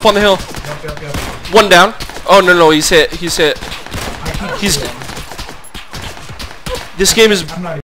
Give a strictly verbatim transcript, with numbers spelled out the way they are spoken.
Up on the hill. Yep, yep, yep. One down. Oh no no, he's hit. He's hit. I keep He's. killing. This game is I'm not